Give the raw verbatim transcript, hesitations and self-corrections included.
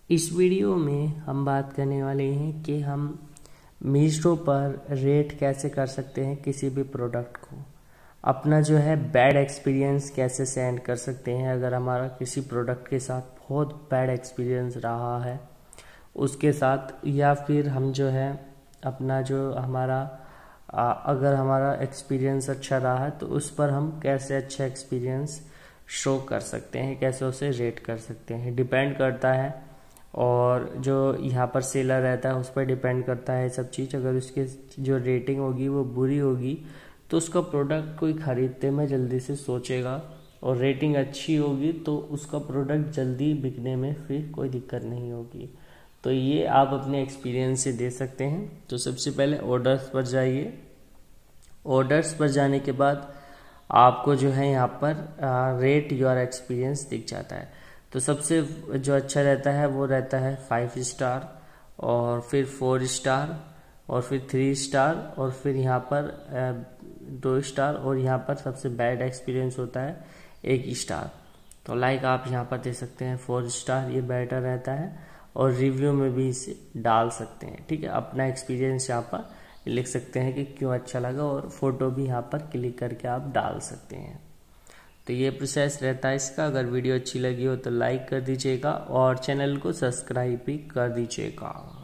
इस वीडियो में हम बात करने वाले हैं कि हम मीशो पर रेट कैसे कर सकते हैं किसी भी प्रोडक्ट को। अपना जो है बैड एक्सपीरियंस कैसे सेंड कर सकते हैं अगर हमारा किसी प्रोडक्ट के साथ बहुत बैड एक्सपीरियंस रहा है उसके साथ, या फिर हम जो है अपना जो हमारा आ, अगर हमारा एक्सपीरियंस अच्छा रहा है तो उस पर हम कैसे अच्छा एक्सपीरियंस शो कर सकते हैं, कैसे उसे रेट कर सकते हैं। डिपेंड करता है, और जो यहाँ पर सेलर रहता है उस पर डिपेंड करता है सब चीज़। अगर उसके जो रेटिंग होगी वो बुरी होगी तो उसका प्रोडक्ट कोई ख़रीदते में जल्दी से सोचेगा, और रेटिंग अच्छी होगी तो उसका प्रोडक्ट जल्दी बिकने में फिर कोई दिक्कत नहीं होगी। तो ये आप अपने एक्सपीरियंस से दे सकते हैं। तो सबसे पहले ऑर्डर्स पर जाइए। ऑर्डर्स पर जाने के बाद आपको जो है यहाँ पर रेट योर एक्सपीरियंस दिख जाता है। तो सबसे जो अच्छा रहता है वो रहता है फाइव स्टार, और फिर फोर स्टार, और फिर थ्री स्टार, और फिर यहाँ पर दो स्टार, और यहाँ पर सबसे बैड एक्सपीरियंस होता है एक स्टार। तो लाइक आप यहाँ पर दे सकते हैं फोर स्टार, ये बेटर रहता है, और रिव्यू में भी इसे डाल सकते हैं। ठीक है, अपना एक्सपीरियंस यहाँ पर लिख सकते हैं कि क्यों अच्छा लगा, और फोटो भी यहाँ पर क्लिक करके आप डाल सकते हैं। तो ये प्रोसेस रहता है इसका। अगर वीडियो अच्छी लगी हो तो लाइक कर दीजिएगा और चैनल को सब्सक्राइब भी कर दीजिएगा।